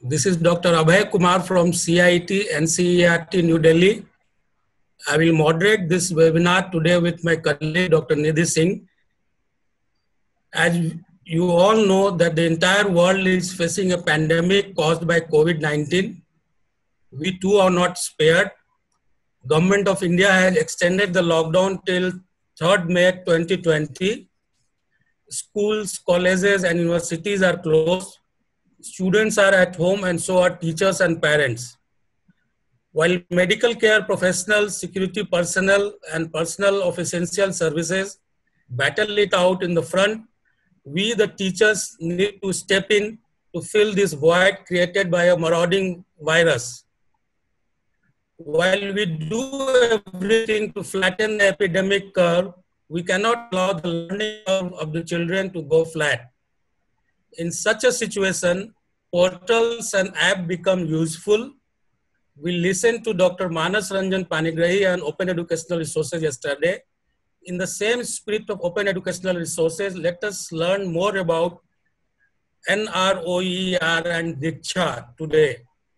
This is Dr. Abhay Kumar from CIT NCERT New Delhi. I will moderate this webinar today with my colleague Dr. Nidhi Singh. As you all know that the entire world is facing a pandemic caused by COVID-19. We too are not spared. Government of India has extended the lockdown till 3rd May 2020. Schools, colleges and universities are closed. Students are at home and so are teachers and parents. While medical care professionals, security personnel, and personnel of essential services battle it out in the front, we, the teachers, need to step in to fill this void created by a marauding virus. While we do everything to flatten the epidemic curve, we cannot allow the learning curve of the children to go flat. In such a situation, portals and apps become useful. We listened to Dr. Manas Ranjan Panigrahi on Open Educational Resources yesterday. In the same spirit of Open Educational Resources, let us learn more about NROER and Diksha today.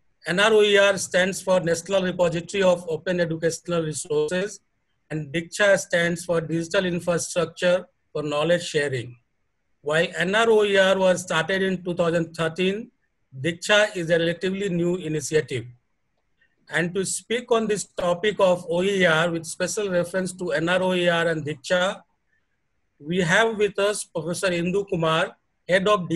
NROER stands for National Repository of Open Educational Resources, and Diksha stands for Digital Infrastructure for Knowledge Sharing. While NROER was started in 2013, Diksha is a relatively new initiative. And to speak on this topic of OER with special reference to NROER and Diksha, we have with us Professor Indu Kumar, Head of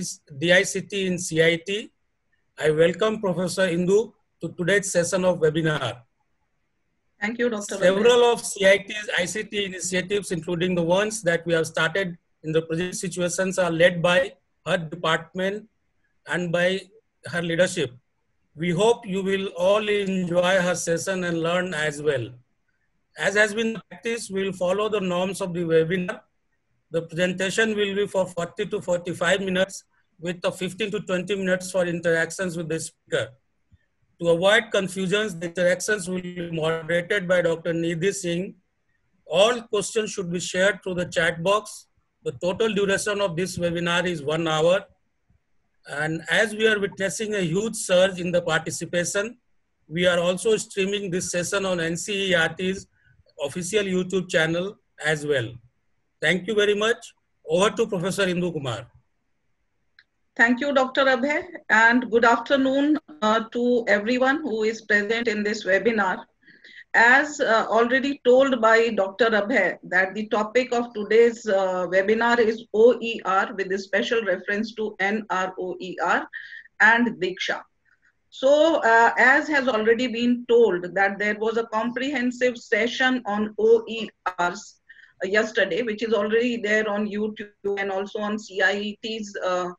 DICT in CIT. I welcome Professor Indu to today's session of webinar. Thank you, Dr. Several of CIT's ICT initiatives, including the ones that we have started in the present situations, are led by her department and by her leadership. We hope you will all enjoy her session and learn as well. As has been the practice, we will follow the norms of the webinar. The presentation will be for 40 to 45 minutes with 15 to 20 minutes for interactions with the speaker. To avoid confusions, the interactions will be moderated by Dr. Nidhi Singh. All questions should be shared through the chat box. The total duration of this webinar is 1 hour. And as we are witnessing a huge surge in the participation, we are also streaming this session on NCERT's official YouTube channel as well. Thank you very much. Over to Professor Indu Kumar. Thank you, Dr. Abhay, and good afternoon to everyone who is present in this webinar. As already told by Dr. Abhay, that the topic of today's webinar is OER with a special reference to NROER and Diksha. So as has already been told that there was a comprehensive session on OERs yesterday, which is already there on YouTube and also on CIET's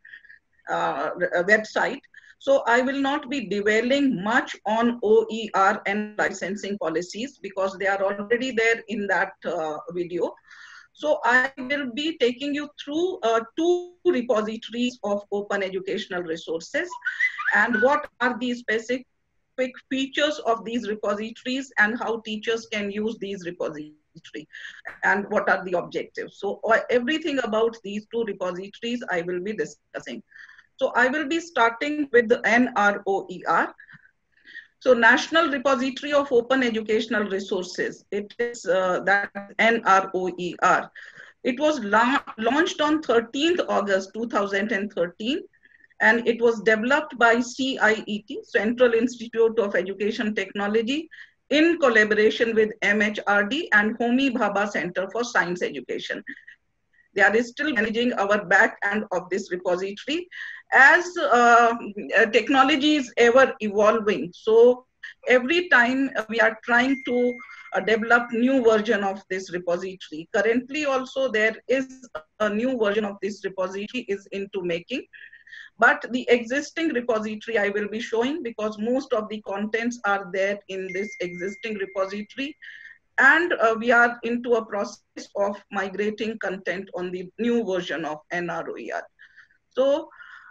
website. So I will not be dwelling much on OER and licensing policies because they are already there in that video. So I will be taking you through 2 repositories of open educational resources and what are the specific features of these repositories and how teachers can use these repositories and what are the objectives. So everything about these 2 repositories I will be discussing. So I will be starting with the NROER. So National Repository of Open Educational Resources. It is that NROER. It was launched on 13th August 2013 and it was developed by CIET, Central Institute of Education Technology, in collaboration with MHRD and Homi Bhabha Center for Science Education. They are still managing our back end of this repository as technology is ever evolving. So every time we are trying to develop new version of this repository. Currently also there is a new version of this repository is into making. But the existing repository I will be showing because most of the contents are there in this existing repository. And we are into a process of migrating content on the new version of NROER. So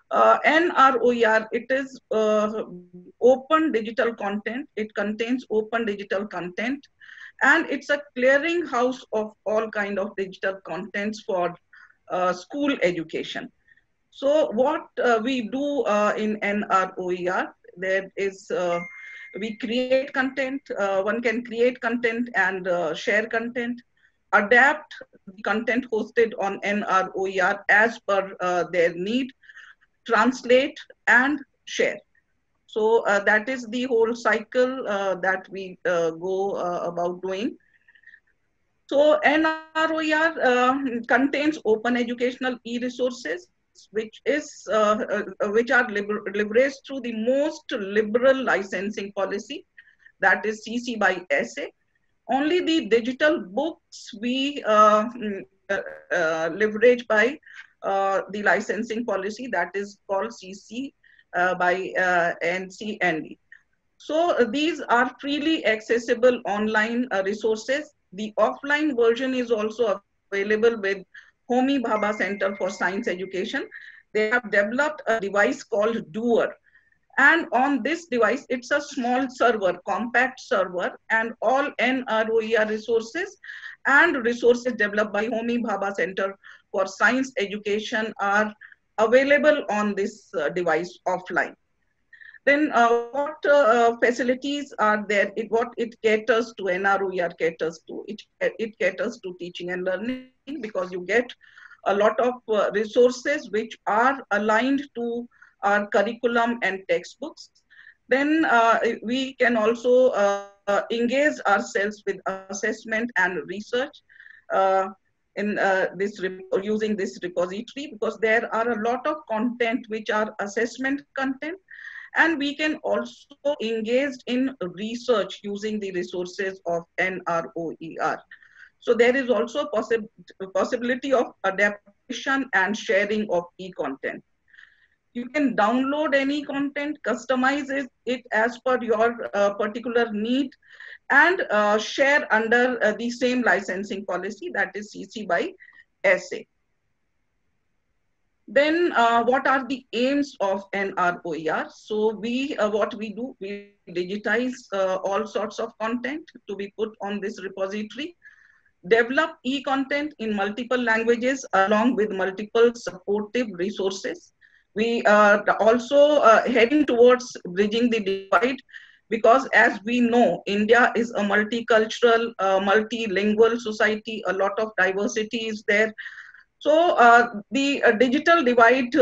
NROER, it is open digital content. It contains open digital content. And it's a clearinghouse of all kind of digital contents for school education. So what we do in NROER, there is, we create content, one can create content and share content, adapt the content hosted on NROER as per their need, translate and share. So that is the whole cycle that we go about doing. So NROER contains open educational e-resources, which are leveraged through the most liberal licensing policy, that is CC by SA. Only the digital books we leverage by the licensing policy, that is called CC by NCND. So these are freely accessible online resources. The offline version is also available with Homi Bhabha Center for Science Education. They have developed a device called Doer. And on this device, it's a small server, compact server, and all NROER resources and resources developed by Homi Bhabha Center for Science Education are available on this device offline. Then what facilities are there? What it caters to, NROER caters to? It caters to teaching and learning, because you get a lot of resources which are aligned to our curriculum and textbooks. Then we can also engage ourselves with assessment and research in using this repository, because there are a lot of content which are assessment content, and we can also engage in research using the resources of NROER. So there is also a possibility of adaptation and sharing of e-content. You can download any content, customize it as per your particular need, and share under the same licensing policy, that is CC by SA. Then what are the aims of NROER? So what we do, we digitize all sorts of content to be put on this repository, develop e-content in multiple languages along with multiple supportive resources. We are also heading towards bridging the divide, because as we know, India is a multicultural, multilingual society, a lot of diversity is there. So the digital divide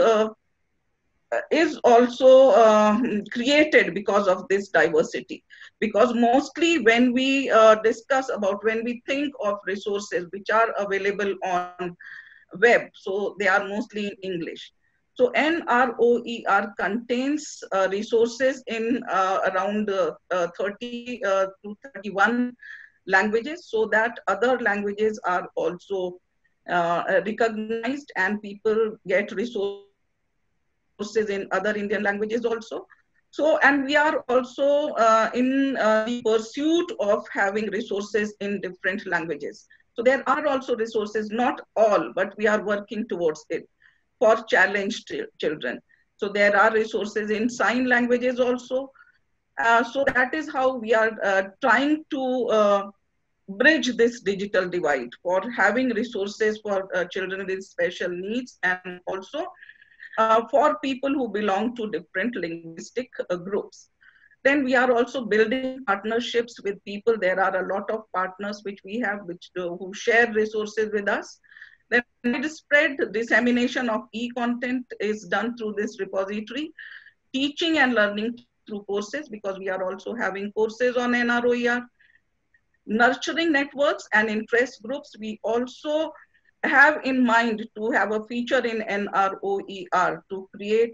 is also created because of this diversity. Because mostly when we when we think of resources which are available on web, so they are mostly in English. So NROER contains resources in around 30 to 31 languages, so that other languages are also recognized, and people get resources in other Indian languages also. So, and we are also in the pursuit of having resources in different languages. So there are also resources, not all, but we are working towards it for challenged children. So there are resources in sign languages also. So that is how we are trying to bridge this digital divide, for having resources for children with special needs, and also for people who belong to different linguistic groups. Then we are also building partnerships with people. There are a lot of partners which we have, who share resources with us. Then widespread dissemination of e-content is done through this repository. Teaching and learning through courses, because we are also having courses on NROER. Nurturing networks and interest groups. We also have in mind to have a feature in NROER to create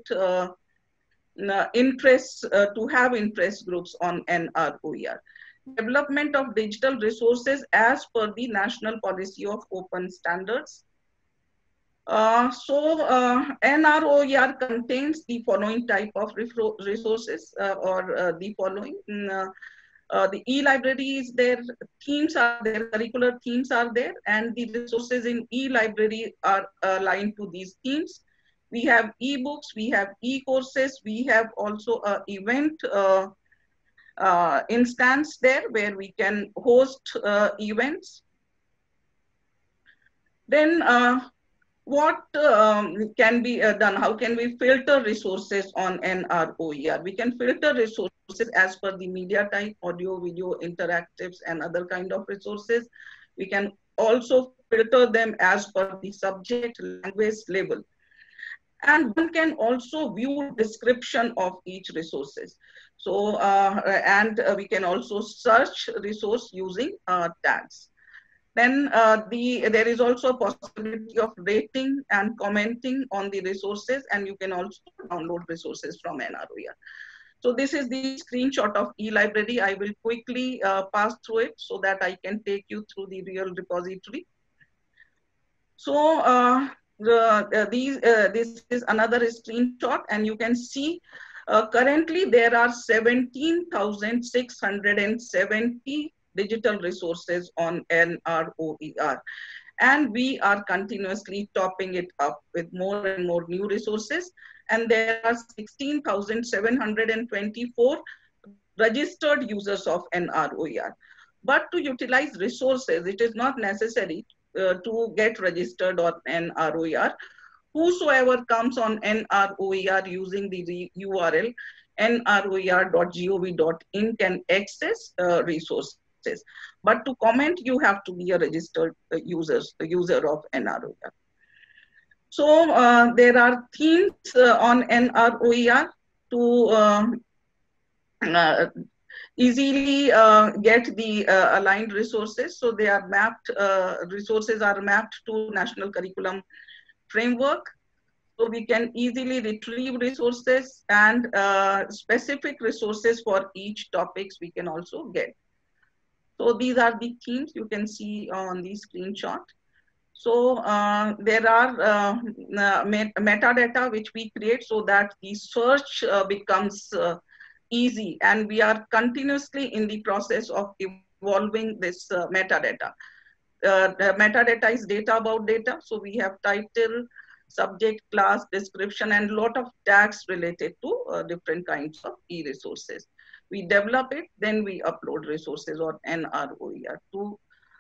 to have interest groups on NROER. Development of digital resources as per the national policy of open standards. NROER contains the following type of resources, the following. The e-library is there, themes are there, curricular themes are there, and the resources in e-library are aligned to these themes. We have e-books, we have e-courses, we have also an event instance there where we can host events. Then what can be done? How can we filter resources on NROER? We can filter resources as per the media type, audio, video, interactives, and other kind of resources. We can also filter them as per the subject language level. And one can also view description of each resources. So, we can also search resource using tags. Then there is also a possibility of rating and commenting on the resources, and you can also download resources from NROER. So this is the screenshot of eLibrary. I will quickly pass through it so that I can take you through the real repository. So this is another screenshot, and you can see currently there are 17,670 digital resources on NROER. And we are continuously topping it up with more and more new resources. And there are 16,724 registered users of NROER. But to utilize resources, it is not necessary to get registered on NROER. Whosoever comes on NROER using the URL nroer.gov.in can access resources. But to comment, you have to be a registered user of NROER. So there are themes on NROER to easily get the aligned resources. So they are mapped, resources are mapped to National Curriculum Framework. So we can easily retrieve resources, and specific resources for each topics we can also get. So these are the themes you can see on the screenshot. So there are metadata which we create so that the search becomes easy, and we are continuously in the process of evolving this metadata. The metadata is data about data. So we have title, subject, class, description, and a lot of tags related to different kinds of e-resources. We develop it, then we upload resources on NROER to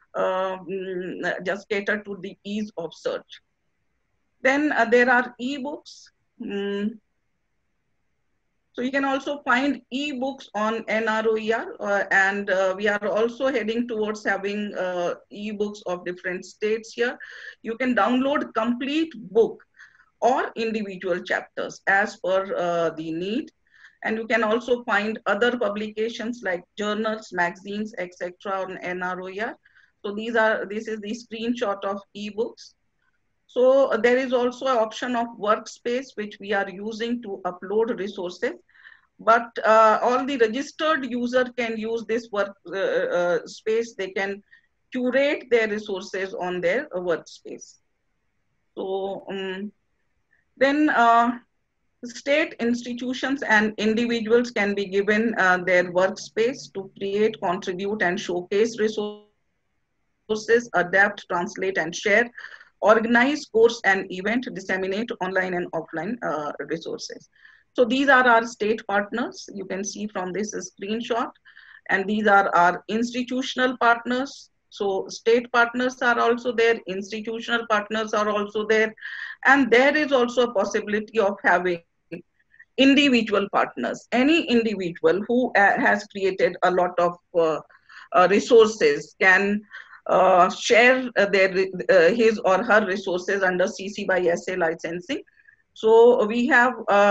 just cater to the ease of search. Then there are ebooks. So you can also find ebooks on NROER, and we are also heading towards having ebooks of different states here. You can download complete book or individual chapters as per the need. And you can also find other publications like journals, magazines, etc. on NROER. So this is the screenshot of ebooks. So there is also an option of workspace, which we are using to upload resources. But all the registered user can use this workspace. They can curate their resources on their workspace. So then state institutions and individuals can be given their workspace to create, contribute, and showcase resources, adapt, translate, and share, organize course and event, disseminate online and offline resources. So these are our state partners. You can see from this screenshot, and these are our institutional partners. So state partners are also there, institutional partners are also there, and there is also a possibility of having individual partners. Any individual who has created a lot of resources can share his or her resources under CC by SA licensing. So we have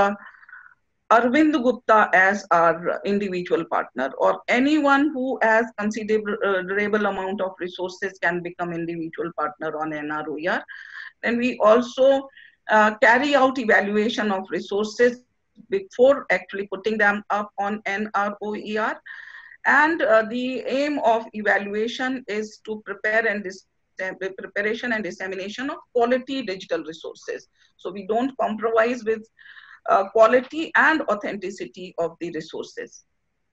Arvind Gupta as our individual partner, or anyone who has considerable amount of resources can become individual partner on NROER. And we also carry out evaluation of resources before actually putting them up on NROER. And the aim of evaluation is to prepare and preparation and dissemination of quality digital resources. So we don't compromise with quality and authenticity of the resources.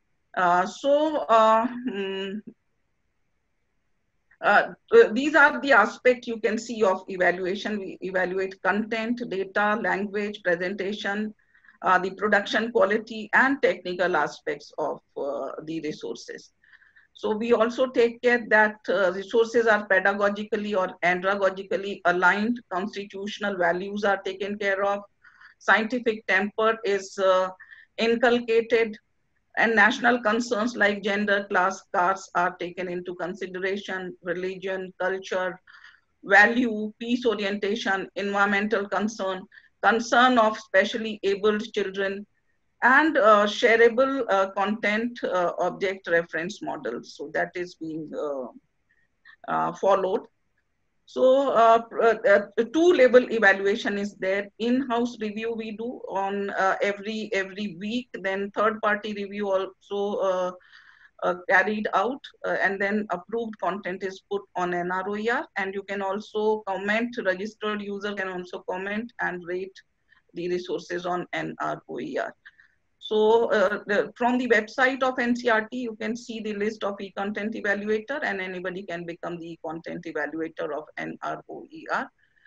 These are the aspects you can see of evaluation. We evaluate content, data, language, presentation, the production quality, and technical aspects of the resources. So we also take care that resources are pedagogically or andragogically aligned, constitutional values are taken care of, scientific temper is inculcated, and national concerns like gender, class, caste are taken into consideration, religion, culture, value, peace orientation, environmental concern, concern of specially abled children, and shareable content object reference models. So that is being followed. So two-level evaluation is there. In-house review we do on every week. Then third-party review also carried out, and then approved content is put on NROER. And you can also comment. Registered user can also comment and rate the resources on NROER. So from the website of NCERT, you can see the list of e-content evaluator, and anybody can become the content evaluator of NROER.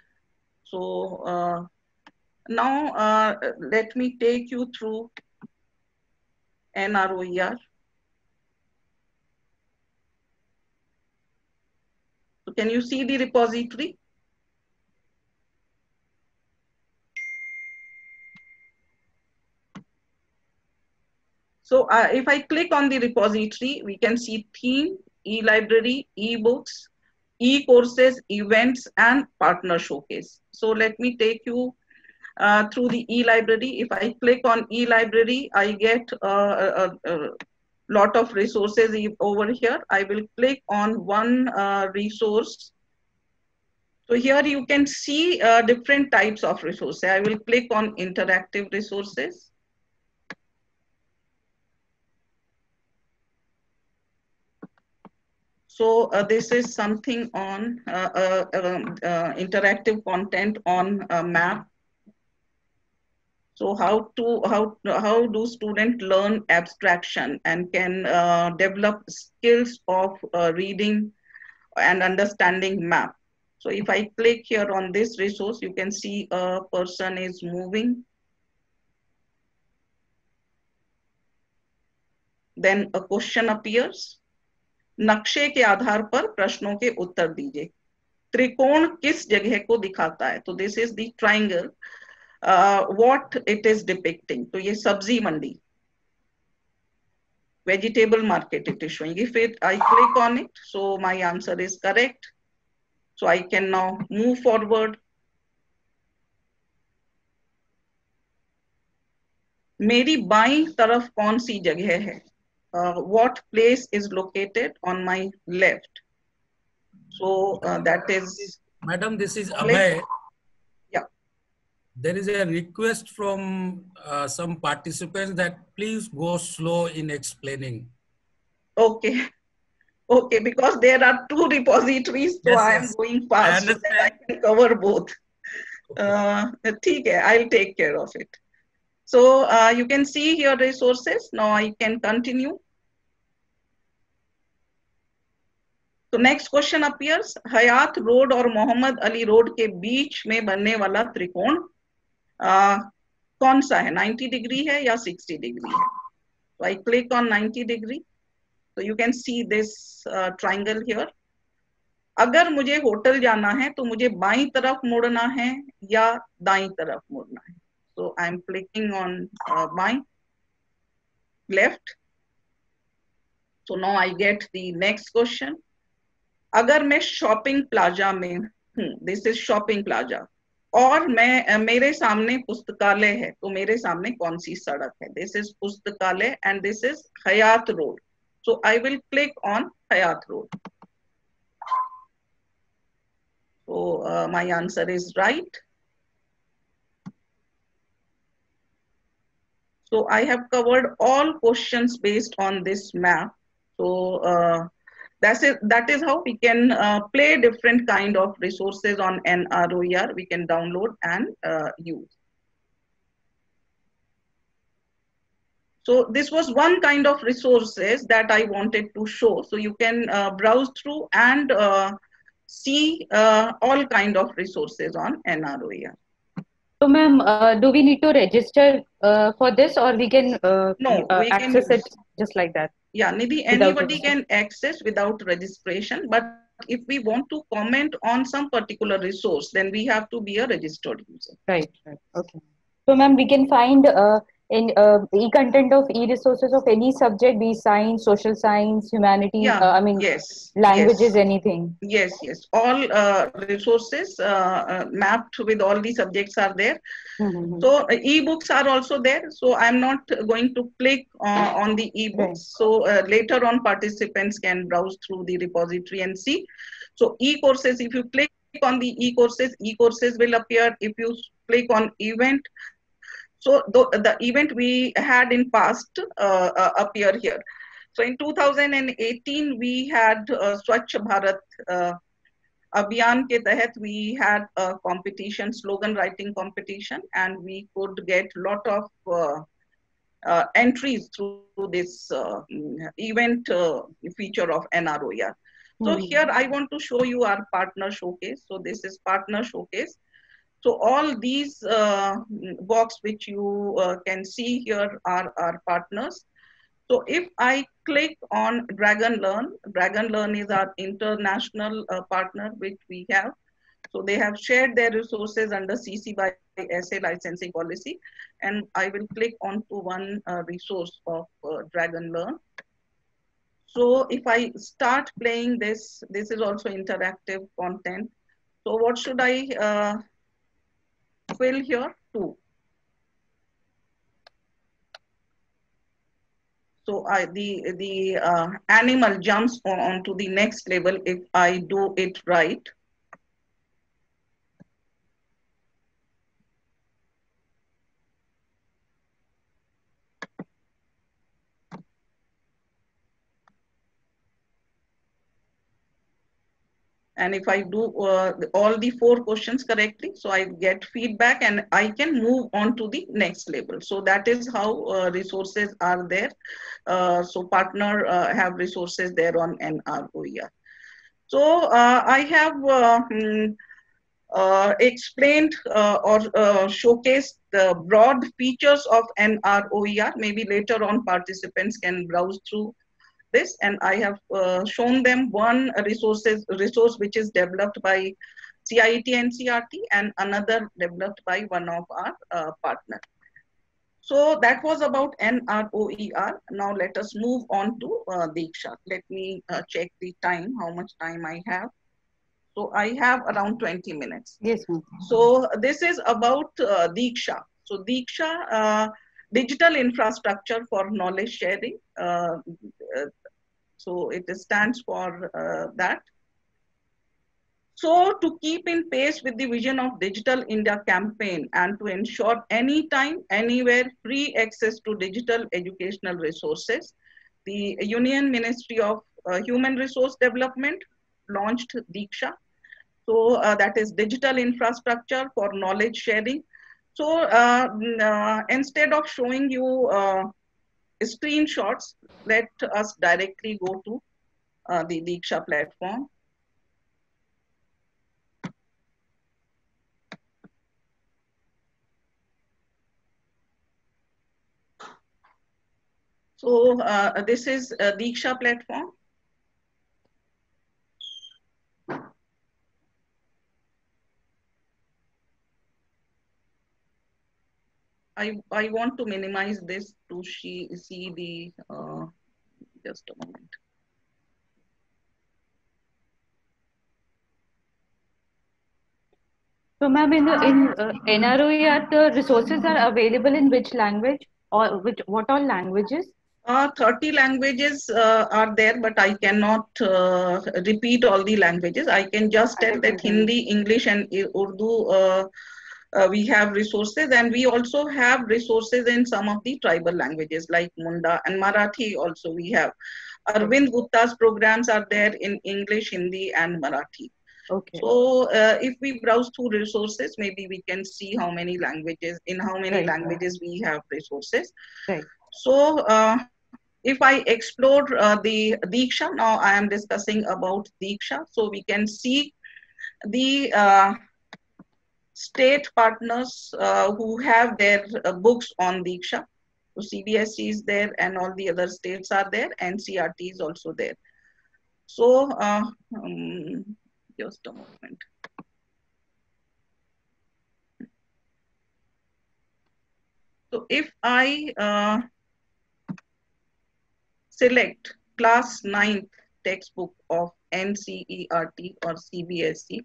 So now let me take you through NROER. So can you see the repository? So if I click on the repository, we can see theme, e-library, e-books, e-courses, events, and partner showcase. So let me take you through the e-library. If I click on e-library, I get a lot of resources over here. I will click on one resource. So here you can see different types of resources. I will click on interactive resources. So this is something on interactive content on map. So how do students learn abstraction and can develop skills of reading and understanding map? So if I click here on this resource, you can see a person is moving. Then a question appears. नक्शे के आधार पर प्रश्नों के उत्तर दीजिए. त्रिकोण किस जगह को दिखाता है? तो this is the triangle. What it is depicting? तो ये सब्जी मंडी, vegetable market it is showing. If I click on it, so my answer is correct. So I can now move forward. मेरी बाईं तरफ कौन सी जगह है? What place is located on my left? So that is. Madam, this is Abhay. Yeah. There is a request from some participants that please go slow in explaining. Okay. Okay, because there are two repositories, so yes, I am going fast, so that I can cover both. Okay, I'll take care of it. So you can see here resources. Now I can continue. So next question appears. Hayat road और Mohammad Ali road के बीच में बनने वाला त्रिकोण कौन सा है? 90 degree है या 60 डिग्री है? So I click on 90 degree. So you can see this triangle here. अगर मुझे होटल जाना है तो मुझे बाईं तरफ मुड़ना है या दाईं तरफ मुड़ना है? So I'm clicking on बाईं, left. So now I get the next question. अगर मैं शॉपिंग प्लाजा में हूँ, दिस इज शॉपिंग प्लाजा, और मैं मेरे सामने पुस्तकालय है, तो मेरे सामने कौन सी सड़क है? दिस इज पुस्तकालय and this is Hayat road. So I will click on Hayat road. So my answer is right. So I have covered all questions based on this map. So that is how we can play different kind of resources on NROER. We can download and use. So this was one kind of resources that I wanted to show. So you can browse through and see all kind of resources on NROER. So ma'am, do we need to register for this, or we can no, we access can it just like that? Yeah, Nidhi, anybody can access without registration, but if we want to comment on some particular resource, then we have to be a registered user. Right, right. Okay. So, ma'am, we can find in e-content of e-resources of any subject, be science, social science, humanities, Yeah, I mean, yes, languages, yes. anything. Yes, yes. All resources mapped with all the subjects are there. Mm-hmm. So e-books are also there. So I'm not going to click on the e-books. Right. So later on, participants can browse through the repository and see. So e-courses, if you click on the e-courses will appear. If you click on event, so the event we had in past appear here. So in 2018, we had Swachh Bharat Abhiyan के तहत we had a competition, slogan writing competition, and we could get lot of entries through this event feature of NROER. So here I want to show you our partner showcase. So this is partner showcase. So all these box which you can see here are our partners. So if I click on Dragon Learn is our international partner which we have. So they have shared their resources under CC by SA licensing policy. And I will click onto one resource of Dragon Learn. So if I start playing this, this is also interactive content. So what should I fill here? Two. So the animal jumps onto the next level if I do it right. And if I do all the 4 questions correctly, so I get feedback and I can move on to the next level. So that is how resources are there. So partner have resources there on NROER. So I have explained or showcased the broad features of NROER. Maybe later on participants can browse through this, and I have shown them one resource which is developed by CIET NCERT and another developed by one of our partners. So that was about NROER. Now let us move on to Diksha. Let me check the time, how much time I have. So I have around 20 minutes. Yes, ma'am. So this is about Diksha. So Diksha, digital infrastructure for knowledge sharing. So it stands for that. So to keep in pace with the vision of Digital India campaign and to ensure anytime, anywhere free access to digital educational resources, the Union Ministry of Human Resource Development launched Diksha. So that is digital infrastructure for knowledge sharing. So instead of showing you screenshots, let us directly go to the Diksha platform. So this is a Diksha platform. I want to minimize this to see the, just a moment. So, ma'am, in NROER, the resources are available in which language or what all languages? 30 languages are there, but I cannot repeat all the languages. I can just tell that Hindi, English, and Urdu, we have resources, and we also have resources in some of the tribal languages like Munda and Marathi also we have. Arvind Gupta's programs are there in English, Hindi, and Marathi. Okay. So if we browse through resources, maybe we can see how many languages, in how many languages we have resources. Right. So if I explore the Diksha, now I am discussing about Diksha. So we can see the state partners who have their books on Diksha. So CBSE is there and all the other states are there. NCERT is also there. So just a moment. So if I select class 9th textbook of NCERT or CBSE,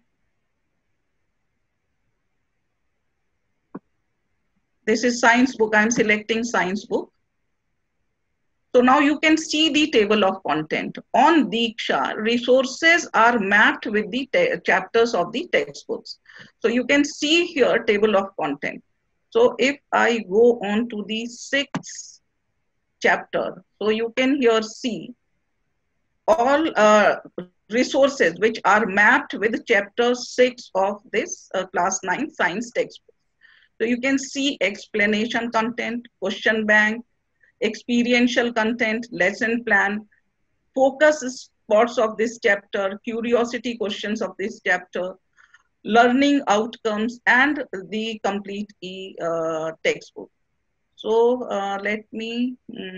this is science book. I'm selecting science book. So now you can see the table of content. On Diksha, resources are mapped with the chapters of the textbooks. So you can see here table of content. So if I go on to the 6th chapter, so you can here see all resources which are mapped with chapter 6 of this class 9 science textbook. So you can see explanation content, question bank, experiential content, lesson plan, focus spots of this chapter, curiosity questions of this chapter, learning outcomes, and the complete textbook. So let me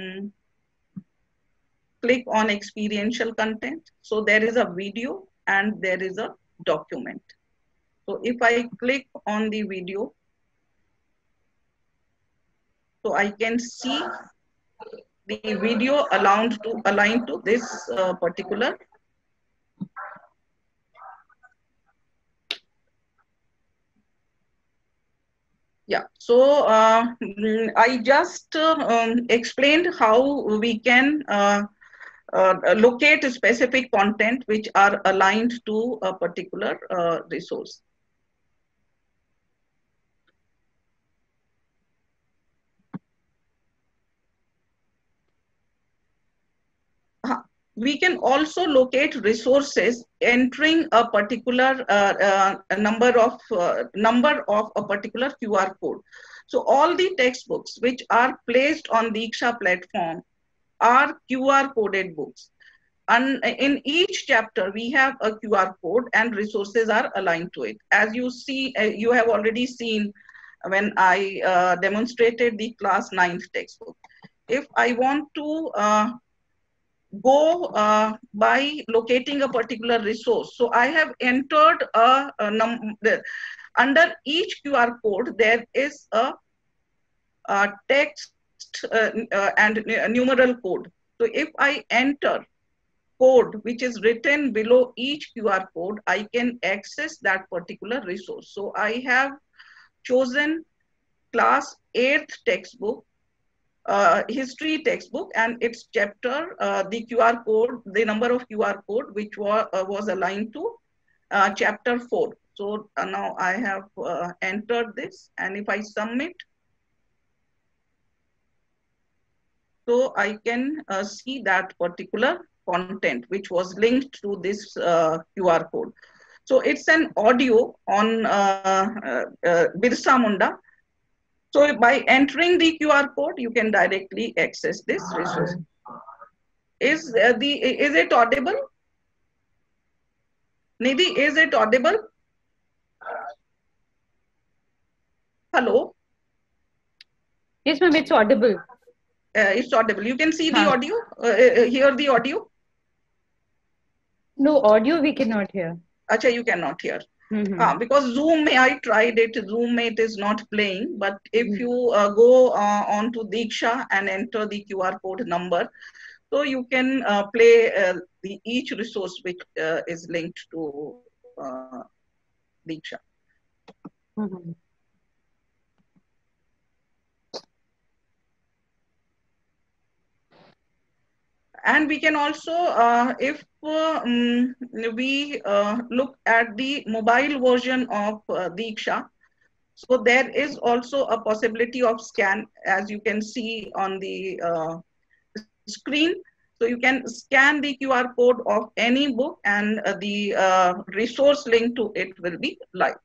click on experiential content. So there is a video and there is a document. So if I click on the video, so I can see the video aligned to this particular. Yeah, so I just explained how we can locate specific content which are aligned to a particular resource. We can also locate resources entering a particular number of a particular QR code. So all the textbooks which are placed on Diksha platform are QR coded books. And in each chapter, we have a QR code and resources are aligned to it. As you see, you have already seen when I demonstrated the class 9th textbook. If I want to go by locating a particular resource. So I have entered under each QR code, there is a text and numeral code. So if I enter code which is written below each QR code, I can access that particular resource. So I have chosen class 8th textbook, history textbook, and its chapter, the QR code, the number of QR code which was aligned to chapter 4. So now I have entered this, and if I submit, so I can see that particular content which was linked to this QR code. So it's an audio on Birsa Munda. So by entering the QR code, you can directly access this resource. Is it audible? Nidhi, is it audible? Hello? Yes, ma'am, it's audible. It's audible. You can see the audio, hear the audio? No, audio we cannot hear. Acha, you cannot hear. Because Zoom, I tried it, Zoom it is not playing, but if you go on to Diksha and enter the QR code number, so you can play each resource which is linked to Diksha. And we can also, if we look at the mobile version of Diksha, so there is also a possibility of scan, as you can see on the screen. So you can scan the QR code of any book and the resource link to it will be live.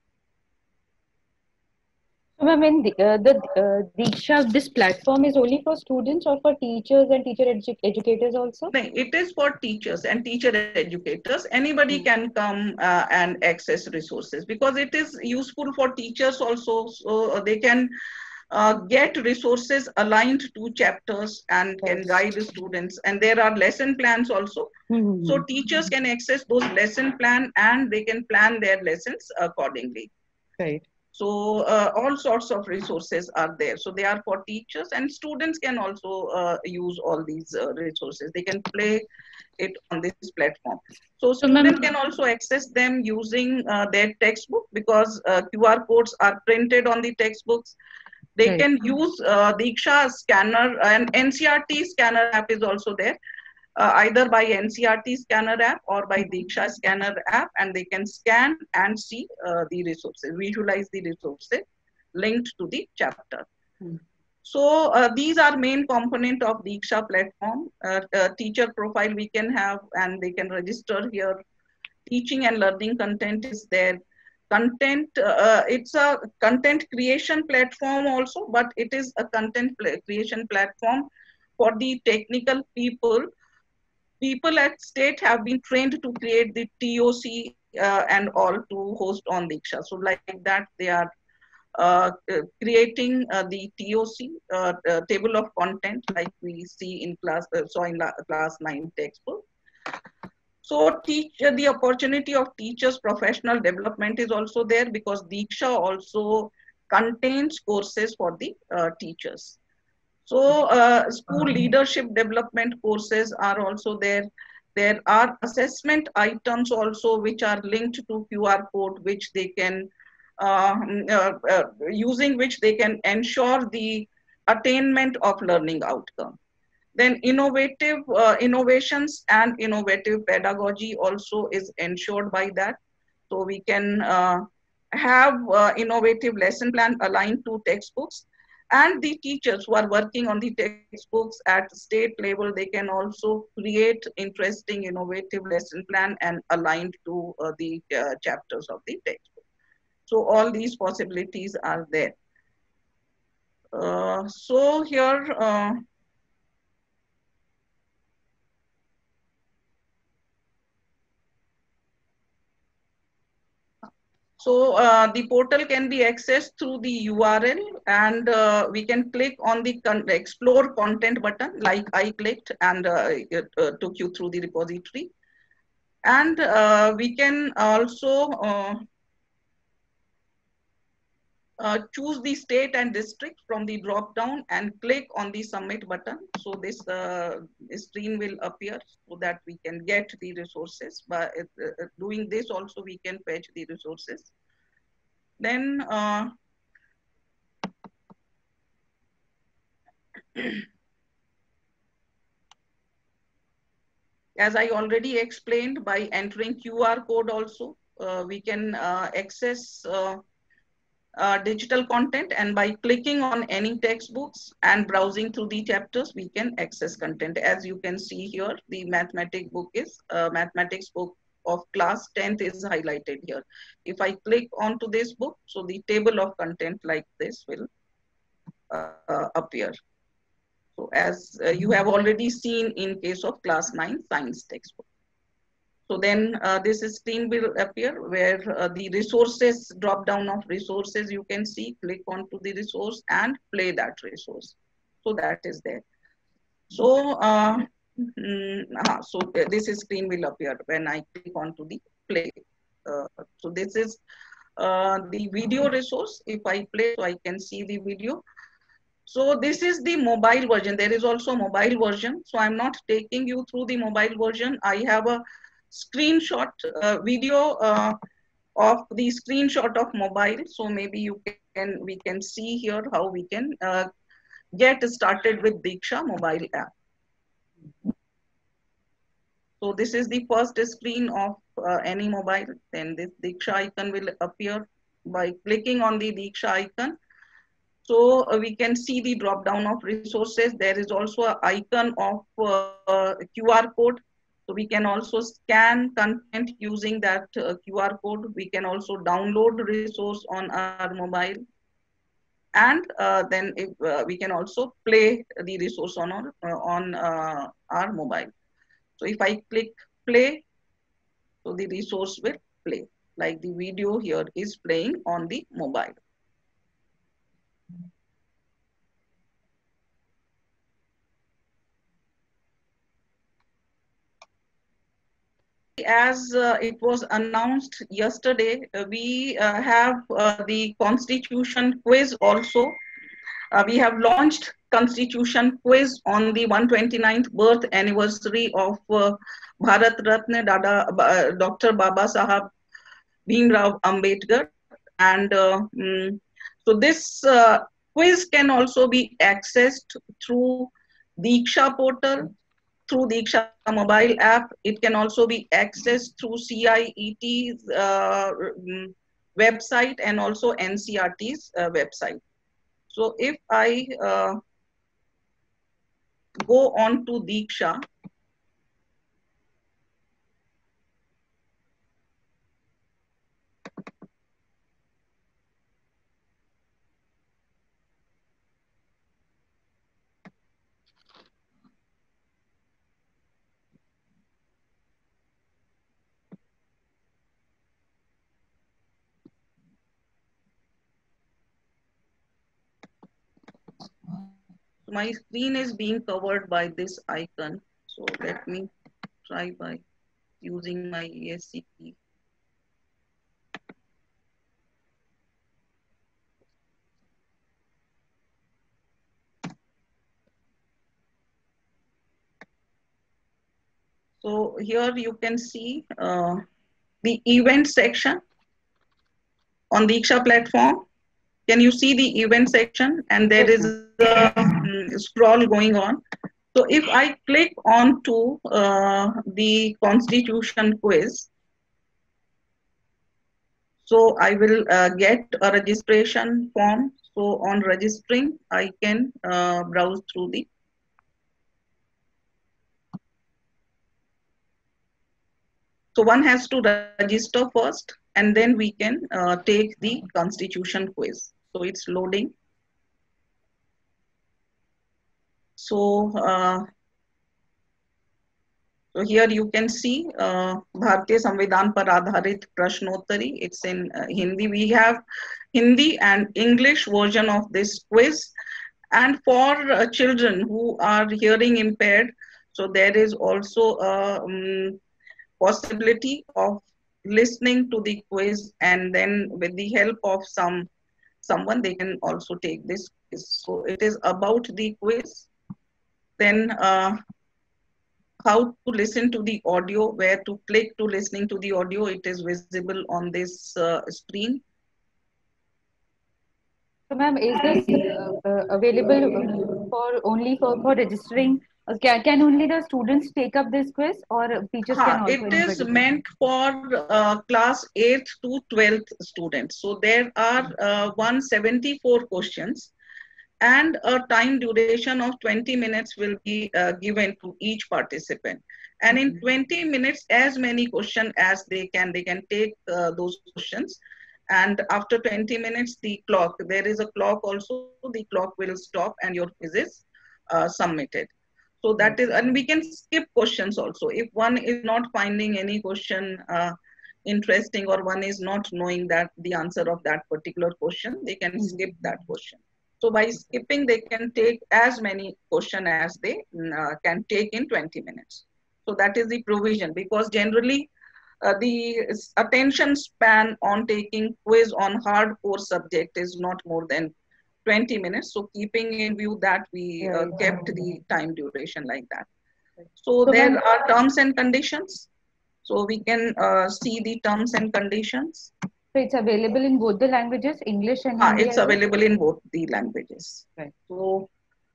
So, ma'am, in the Diksha, this platform is only for students or for teachers and teacher educators also? No, it is for teachers and teacher educators. Anybody can come and access resources because it is useful for teachers also. So they can get resources aligned to chapters and can guide the students. And there are lesson plans also. So teachers can access those lesson plan and they can plan their lessons accordingly. Right. So all sorts of resources are there. So they are for teachers, and students can also use all these resources. They can play it on this platform. So students can also access them using their textbook, because QR codes are printed on the textbooks. They can use Diksha scanner, and NCRT scanner app is also there. Either by NCRT scanner app or by Diksha scanner app, and they can scan and see the resources, visualize the resources linked to the chapter. So these are main component of Diksha platform. Teacher profile we can have, and they can register here. Teaching and learning content is there. Content, it's a content creation platform also, but it is a content creation platform for the technical people. People at state have been trained to create the TOC and all to host on Diksha. So like that, they are creating the TOC, table of content, like we see in class, class 9 textbook. So the opportunity of teachers' professional development is also there, because Diksha also contains courses for the teachers. So school leadership development courses are also there. There are assessment items also which are linked to QR code, which they can, using which they can ensure the attainment of learning outcome. Then innovations and innovative pedagogy also is ensured by that. So we can have innovative lesson plan aligned to textbooks. And the teachers who are working on the textbooks at state level, they can also create interesting, innovative lesson plan and aligned to the chapters of the textbook. So all these possibilities are there. So here, so the portal can be accessed through the URL, and we can click on the explore content button, like I clicked, and it took you through the repository. And we can also choose the state and district from the drop down and click on the submit button. So this screen will appear, so that we can get the resources. By doing this also, we can fetch the resources. Then as I already explained, by entering QR code also, we can access digital content, and by clicking on any textbooks and browsing through the chapters, we can access content. As you can see here, the mathematics book is mathematics book of class 10th is highlighted here. If I click onto this book, so the table of content like this will appear. So as you have already seen in case of class 9 science textbook. So then this screen will appear, where the resources, drop down of resources, you can see, click onto the resource and play that resource. So that is there. So, so this screen will appear when I click onto the play. So this is the video resource. If I play, so I can see the video. So this is the mobile version. There is also a mobile version. So I'm not taking you through the mobile version. I have a screenshot video of the screenshot of mobile. So maybe we can see here how we can get started with Diksha mobile app. So this is the first screen of any mobile. Then this Diksha icon will appear by clicking on the Diksha icon. So we can see the drop down of resources. There is also an icon of QR code. So we can also scan content using that QR code. We can also download resource on our mobile. And then if, we can also play the resource on our mobile. So if I click play, so the resource will play. Like the video here is playing on the mobile. as it was announced yesterday, we have the Constitution quiz also. We have launched Constitution quiz on the 129th birth anniversary of Bharat Ratna Dr. Baba Sahab Bhimrao Ambedkar. And so this quiz can also be accessed through Diksha portal, through Diksha mobile app. It can also be accessed through CIET's website and also NCRT's website. So if I go on to Diksha, my screen is being covered by this icon. So let me try by using my ESC key. So here you can see the event section on Diksha platform. Can you see the event section? And there is a scroll going on. So if I click on to the Constitution quiz, so I will get a registration form. So on registering, I can browse through the. So one has to register first, and then we can take the Constitution quiz. So it's loading. So, so here you can see Bharatiya Samvidhan par Adharit Prashnottari. It's in Hindi. We have Hindi and English version of this quiz. And for children who are hearing impaired, so there is also a possibility of listening to the quiz, and then with the help of someone, they can also take this quiz. So it is about the quiz. Then how to listen to the audio, where to click to listening to the audio. It is visible on this screen. So, ma'am, is this available for only for registering? Can only the students take up this quiz, or teachers can also? It is meant for class 8th to 12th students. So there are 174 questions, and a time duration of 20 minutes will be given to each participant. And in 20 minutes, as many questions as they can take those questions. And after 20 minutes, the clock, there is a clock also, the clock will stop and your quiz is submitted. So that is, and we can skip questions also. If one is not finding any question interesting, or one is not knowing that the answer of that particular question, they can skip that question. So by skipping, they can take as many questions as they can take in 20 minutes. So that is the provision, because generally the attention span on taking quiz on hardcore subject is not more than 20 minutes. So keeping in view that, we kept the time duration like that. So there are terms and conditions. So we can see the terms and conditions. So it's available in both the languages, English and Hindi? It's available in both the languages. Right. So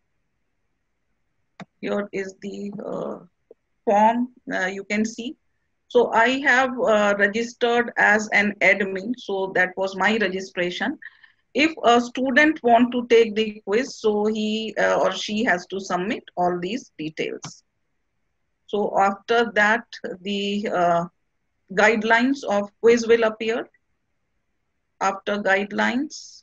here is the form you can see. So I have registered as an admin. So that was my registration. If a student want to take the quiz, so he or she has to submit all these details. So after that, the guidelines of quiz will appear. After guidelines,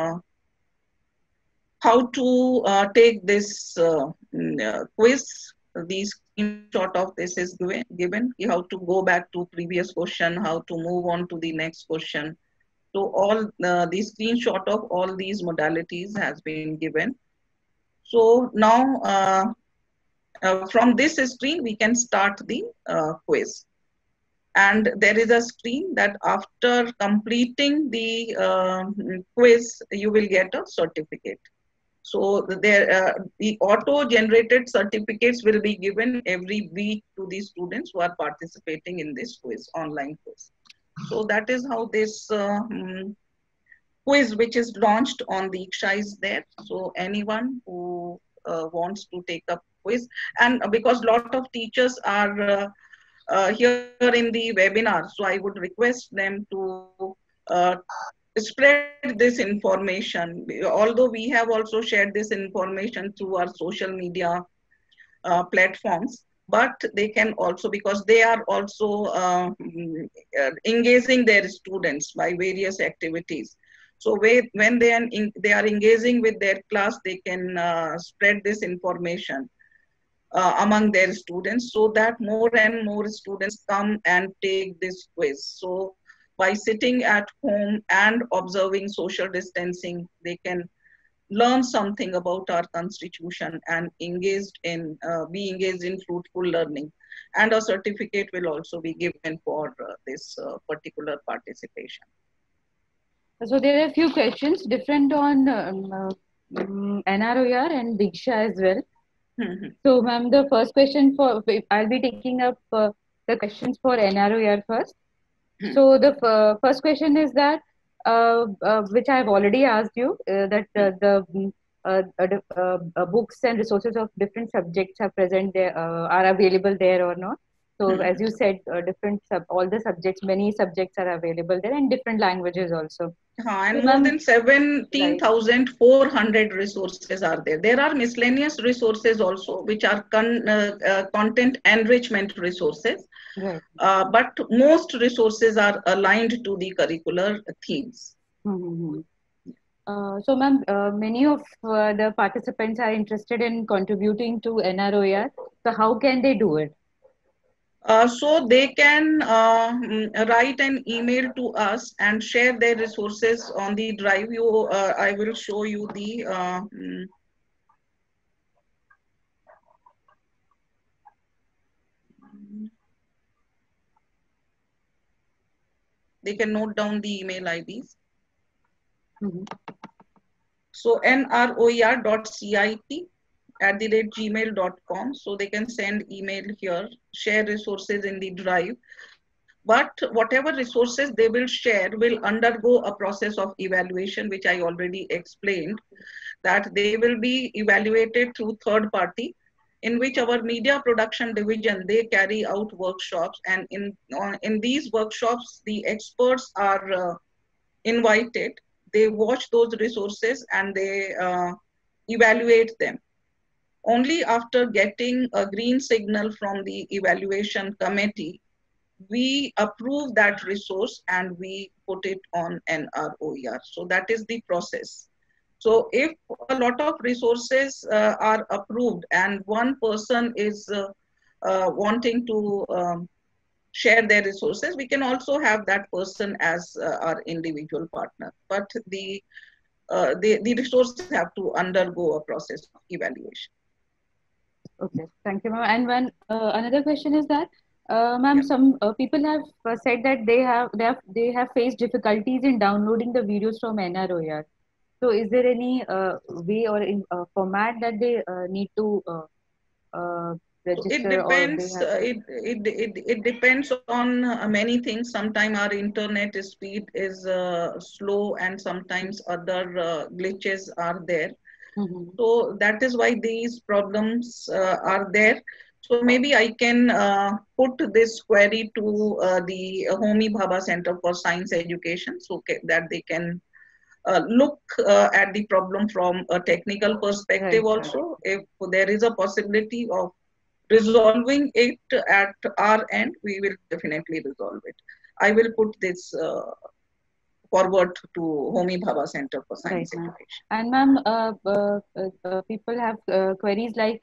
how to take this quiz, the screenshot of this is given, how to go back to previous question, how to move on to the next question. So all the screenshot of all these modalities has been given. So now from this screen, we can start the quiz. And there is a screen that after completing the quiz, you will get a certificate. So the auto-generated certificates will be given every week to the students who are participating in this quiz, online quiz. So that is how this quiz, which is launched on Diksha, is there. So anyone who wants to take up quiz, and because a lot of teachers are here in the webinar, so I would request them to spread this information. Although we have also shared this information through our social media platforms, but they can also, because they are also engaging their students by various activities. So when they are engaging with their class, they can spread this information among their students, so that more and more students come and take this quiz. So by sitting at home and observing social distancing, they can learn something about our constitution and be engaged in fruitful learning. And a certificate will also be given for this particular participation. So there are a few questions different on NROER and Diksha as well. So, ma'am, the first question I'll be taking up the questions for NROER first. So the first question is that, which I have already asked you, that the books and resources of different subjects are present there, are available there or not. So as you said, all the subjects, many subjects are available there, and different languages also. And more than 17,400 resources are there. There are miscellaneous resources also, which are content enrichment resources. Right. But most resources are aligned to the curricular themes. So, ma'am, many of the participants are interested in contributing to NROER. So, how can they do it? So they can write an email to us and share their resources on the drive. I will show you the they can note down the email IDs. So nroer.cit@gmail.com. So they can send email here, share resources in the drive. But whatever resources they will share will undergo a process of evaluation, which I already explained, that they will be evaluated through third party, in which our media production division, they carry out workshops. And in these workshops, the experts are invited. They watch those resources and they evaluate them. Only after getting a green signal from the evaluation committee, we approve that resource and we put it on NROER. So that is the process. So if a lot of resources are approved and one person is wanting to share their resources, we can also have that person as our individual partner. But the resources have to undergo a process of evaluation. Okay, thank you, ma'am. And one another question is that, ma'am, some people have said that they have faced difficulties in downloading the videos from NROER. So, is there any way or in format that they need to register? It depends. It depends on many things. Sometimes our internet speed is slow, and sometimes other glitches are there. So that is why these problems are there. So maybe I can put this query to the Homi Bhabha Center for Science Education, so that they can look at the problem from a technical perspective also. If there is a possibility of resolving it at our end, we will definitely resolve it. I will put this forward to Homi Bhabha Center for Science Education. And ma'am, people have queries like,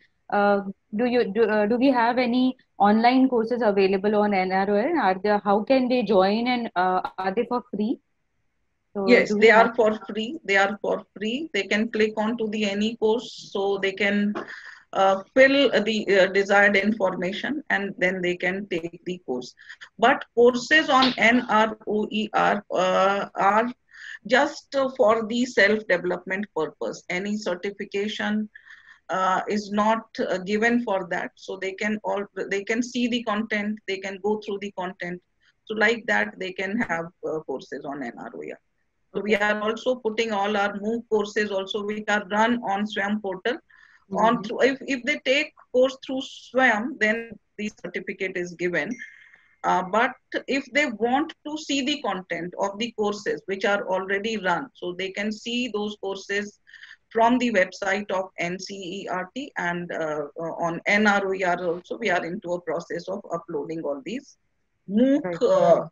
do we have any online courses available on NROER? How can they join, and are they for free? So yes, they are for free. They are for free. They can click on to the any course, so they can fill the desired information, and then they can take the course. But courses on NROER are just for the self-development purpose. Any certification is not given for that. So they can see the content, they can go through the content. So like that, they can have courses on NROER. So we are also putting all our MOOC courses also, which are run on SWAYAM portal. On through, if they take course through SWAYAM, then the certificate is given. But if they want to see the content of the courses which are already run, so they can see those courses from the website of NCERT, and on NROER also, we are into a process of uploading all these MOOC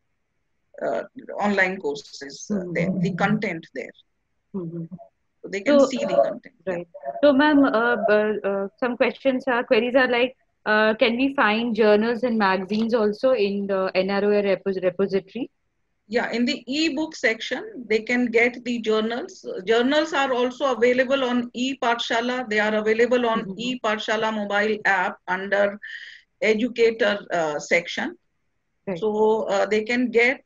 online courses, there, the content there. So they can see the content. Right. So, ma'am, some queries are like, can we find journals and magazines also in the NROER repository? Yeah, in the e-book section, they can get the journals. Journals are also available on ePathshala. They are available on ePathshala mobile app under educator section. Right. So they can get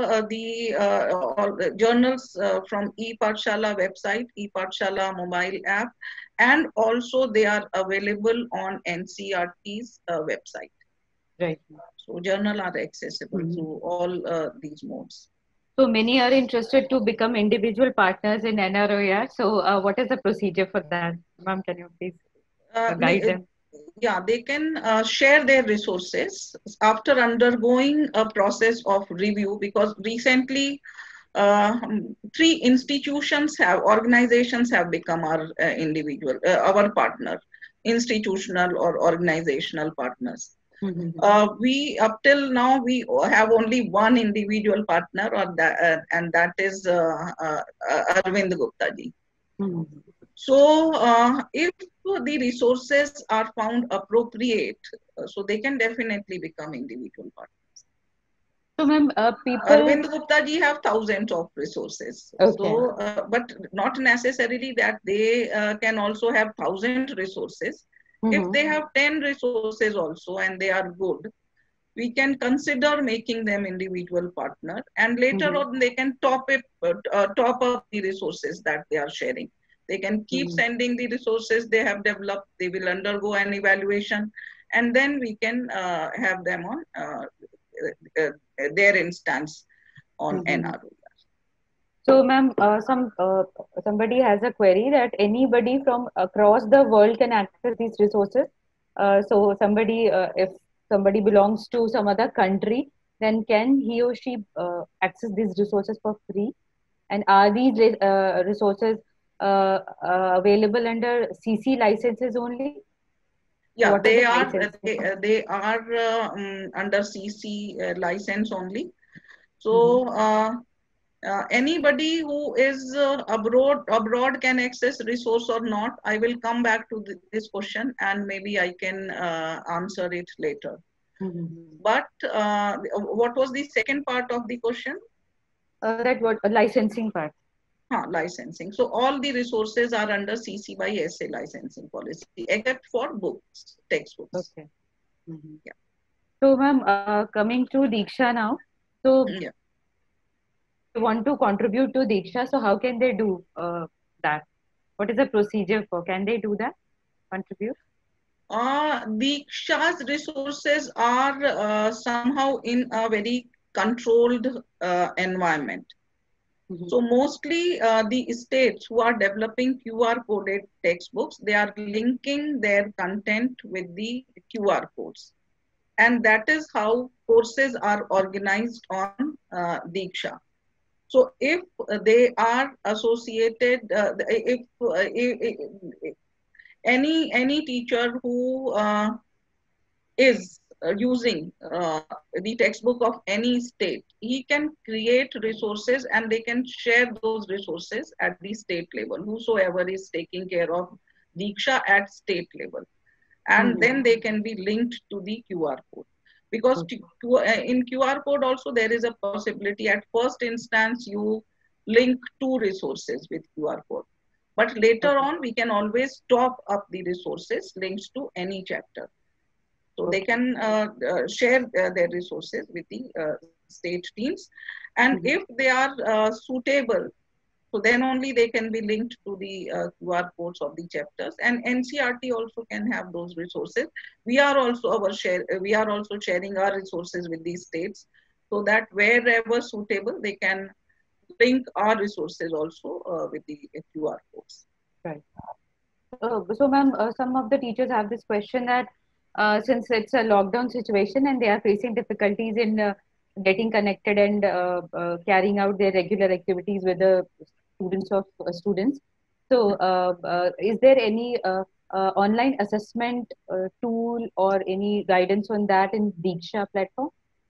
all the journals from ePathshala website, ePathshala mobile app, and also they are available on NCERT's website. Right. So journal are accessible through all these modes. So many are interested to become individual partners in NROER. So what is the procedure for that? Ma'am, can you please guide them? Yeah, they can share their resources after undergoing a process of review, because recently 3 institutions organizations have become our our partner, institutional or organizational partners. We up till now we have only one individual partner, and that is Arvind Gupta ji. So if the resources are found appropriate, so they can definitely become individual partners. So, ma'am, Arvind Gupta ji have thousands of resources. Okay. So, but not necessarily that they can also have 1,000 resources. If they have 10 resources also and they are good, we can consider making them individual partner, and later on they can top up the resources that they are sharing. They can keep sending the resources they have developed. They will undergo an evaluation, and then we can have them on their instance on NROER. So, ma'am, somebody has a query that anybody from across the world can access these resources. So, if somebody belongs to some other country, then can he or she access these resources for free? And are these resources available under CC licenses only? Yeah, they are under CC license only. So anybody who is abroad can access resource or not. I will come back to this question, and maybe I can answer it later. But what was the second part of the question? That what licensing part. Licensing. So all the resources are under CC by SA licensing policy, except for books, textbooks. Okay. Yeah. So, ma'am, coming to Diksha now. So, yeah, they want to contribute to Diksha. So, how can they do that? What is the procedure for? Can they do that? Contribute? Diksha's resources are somehow in a very controlled environment. So mostly the states who are developing QR coded textbooks, they are linking their content with the QR codes. And that is how courses are organized on Diksha. So if they are associated, if any teacher who is using the textbook of any state, he can create resources and they can share those resources at the state level, whosoever is taking care of Diksha at state level. And then they can be linked to the QR code. Because in QR code also there is a possibility at first instance you link 2 resources with QR code. But later on, we can always top up the resources linked to any chapter. So they can share their resources with the state teams. And if they are suitable, so then only they can be linked to the QR codes of the chapters. And NCERT also can have those resources. We are also sharing our resources with these states, so that wherever suitable, they can link our resources also with the QR codes. Right. So ma'am, some of the teachers have this question that since it's a lockdown situation and they are facing difficulties in getting connected and carrying out their regular activities with the students. So is there any online assessment tool or any guidance on that in Diksha platform?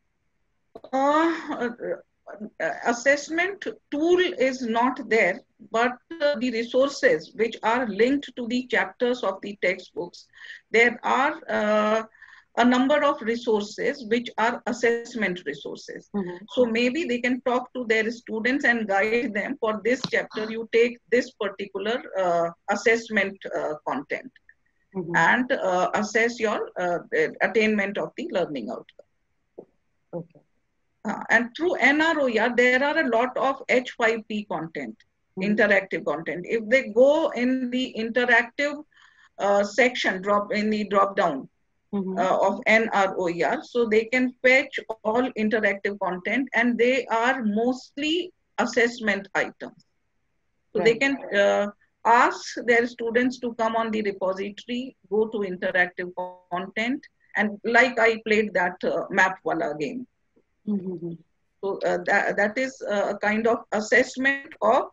Assessment tool is not there, but the resources which are linked to the chapters of the textbooks, there are a number of resources which are assessment resources. So maybe they can talk to their students and guide them, for this chapter you take this particular assessment content and assess your attainment of the learning outcome. Okay. And through NROER, there are a lot of H5P content, interactive content. If they go in the interactive section, drop down of NROER, so they can fetch all interactive content, and they are mostly assessment items. So they can ask their students to come on the repository, go to interactive content, and like I played that map wala game. So that is a kind of assessment of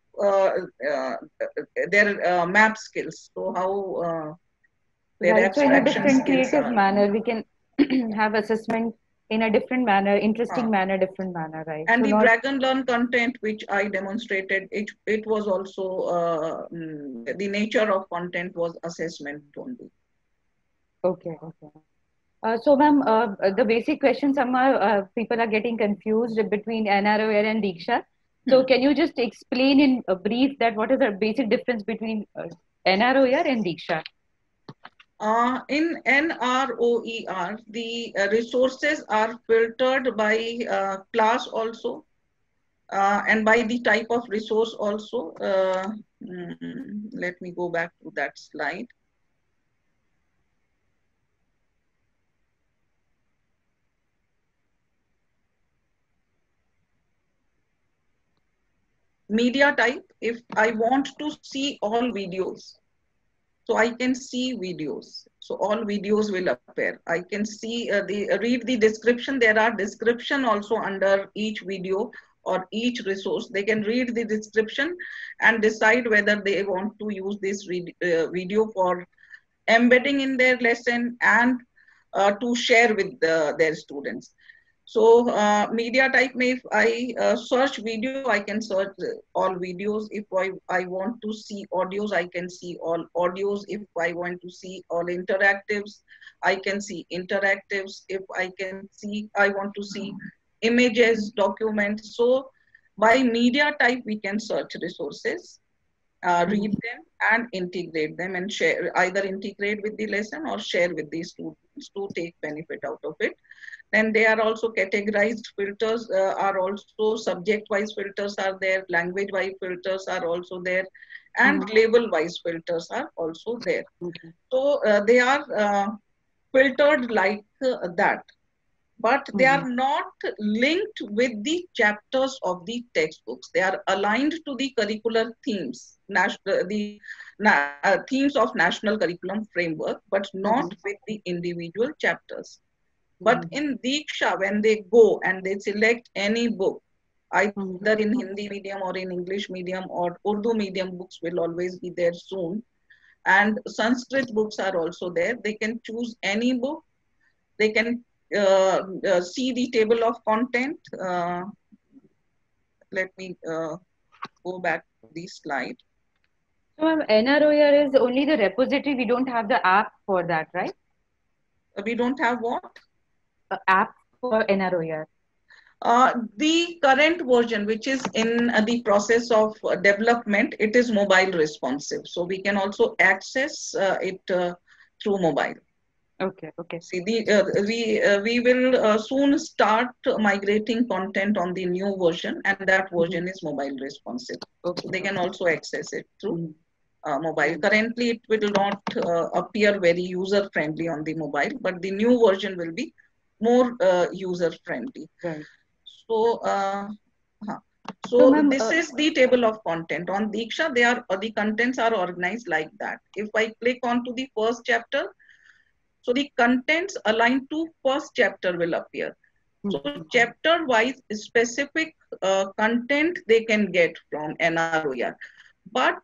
their map skills. So how their abstraction in a different creative are. manner, we can have assessment in a different manner, interesting manner, different manner, right? And so the Dragon Learn content which I demonstrated, it was also the nature of content was assessment only. Okay. So, ma'am, the basic question, some people are getting confused between NROER and Diksha. So, can you just explain in a brief that what is the basic difference between NROER and Diksha? In NROER, the resources are filtered by class also, and by the type of resource also. Let me go back to that slide. Media type, if I want to see all videos, so I can see videos. So all videos will appear. I can see read the description. There are description also under each video or each resource. They can read the description and decide whether they want to use this video for embedding in their lesson and to share with their students. So media type, if I search video, I can search all videos. If I want to see audios, I can see all audios. If I want to see all interactives, I can see interactives. If I want to see images, documents. So by media type, we can search resources, read them and integrate them and share, either integrate with the lesson or share with the students to take benefit out of it. Then they are also categorized filters, are also subject-wise filters are there, language-wise filters are also there, and label-wise filters are also there. So they are filtered like that, but they are not linked with the chapters of the textbooks. They are aligned to the curricular themes, themes of National Curriculum Framework, but not with the individual chapters. But in Diksha, when they go and they select any book, either in Hindi medium or in English medium or Urdu medium, books will always be there soon. And Sanskrit books are also there. They can choose any book. They can see the table of content. Let me go back to the slide. So NROER is only the repository. We don't have the app for that, right? We don't have what? App for NROER. The current version, which is in the process of development, it is mobile responsive. So we can also access it through mobile. Okay, okay. See, we will soon start migrating content on the new version, and that version is mobile responsive. Okay. So they can also access it through mobile. Currently, it will not appear very user friendly on the mobile, but the new version will be more user friendly. Right. So, this is the table of content on Diksha. The contents are organized like that. If I click onto the first chapter, so the contents aligned to first chapter will appear. So chapter wise specific content they can get from NROER. But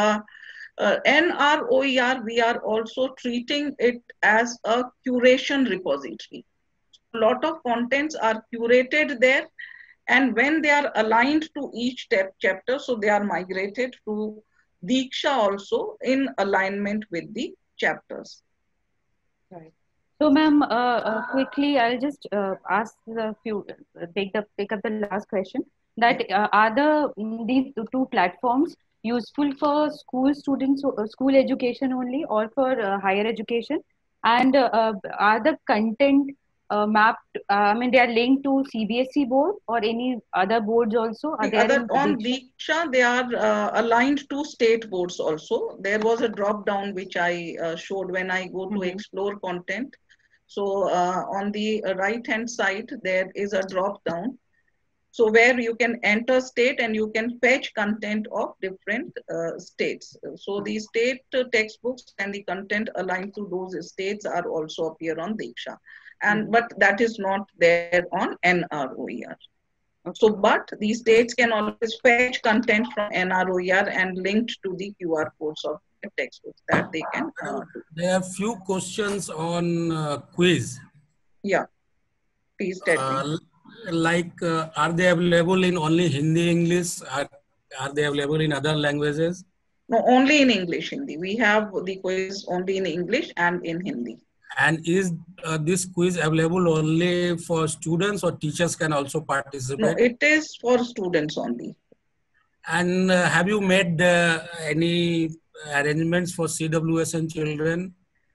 NROER, we are also treating it as a curation repository. A lot of contents are curated there, and when they are aligned to each chapter, so they are migrated to Diksha also in alignment with the chapters. Right. So, ma'am, quickly, I'll just ask the few, take up the last question. That are these two platforms useful for school students, school education only, or for higher education? And are the content mapped? I mean, they are linked to CBSE board or any other boards also? Are there in On Diksha? Diksha, they are aligned to state boards also. There was a drop down which I showed when I go to explore content. So on the right hand side, there is a drop down. So where you can enter state and you can fetch content of different states. So the state textbooks and the content aligned to those states are also appear on Diksha. And but that is not there on NROER. So, but these states can always fetch content from NROER and linked to the QR codes of the textbooks that they can do. There are few questions on quiz. Yeah, please tell me. Like, are they available in only Hindi, English? Are they available in other languages? No, only in English, Hindi. We have the quiz only in English and in Hindi. And is this quiz available only for students, or teachers can also participate? No, it is for students only. And have you made any arrangements for CWSN children?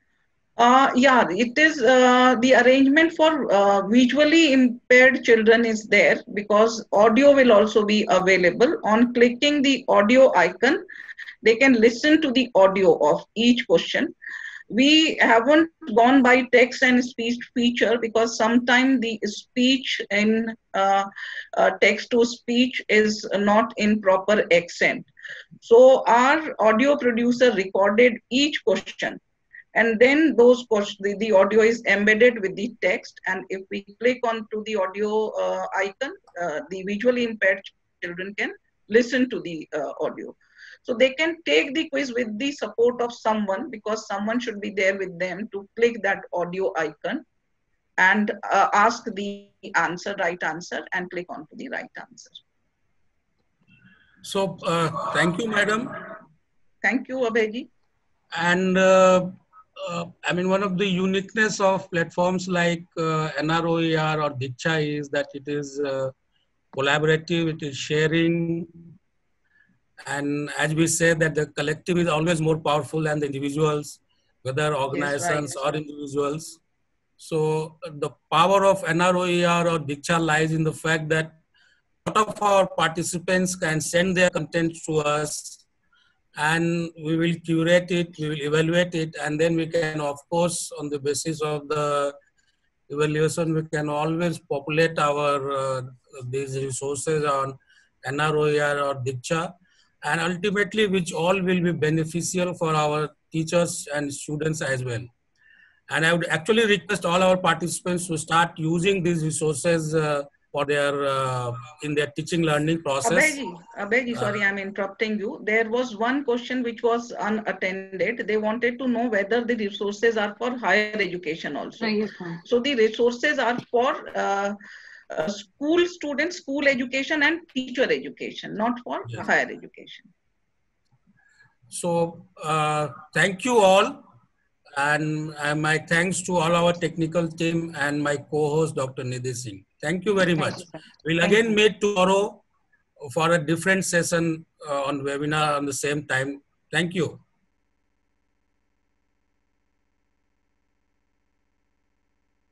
Yeah, it is the arrangement for visually impaired children is there, because audio will also be available. On clicking the audio icon, they can listen to the audio of each question. We haven't gone by text and speech feature because sometimes the speech in text to speech is not in proper accent. So our audio producer recorded each question, and then those the audio is embedded with the text. And if we click onto the audio icon, the visually impaired children can listen to the audio. So they can take the quiz with the support of someone, because someone should be there with them to click that audio icon and ask the right answer, and click onto the right answer. So thank you, madam. Thank you, Abhayji. And I mean, one of the uniqueness of platforms like NROER or Diksha is that it is collaborative, it is sharing. And as we say that the collective is always more powerful than the individuals, whether organizations or individuals. So the power of NROER or Diksha lies in the fact that a lot of our participants can send their content to us, and we will curate it, we will evaluate it, and then we can, of course, on the basis of the evaluation, we can always populate our these resources on NROER or Diksha, and ultimately which all will be beneficial for our teachers and students as well. And I would actually request all our participants to start using these resources for their in their teaching learning process. Abhayji, sorry, I'm interrupting you. There was one question which was unattended. They wanted to know whether the resources are for higher education also. So the resources are for school students, school education and teacher education, not for higher education. So thank you all. And my thanks to all our technical team and my co-host, Dr. Nidhi Singh. Thank you very much. Thank you, sir. We'll Thank again you. meet tomorrow for a different session on webinar on the same time. Thank you.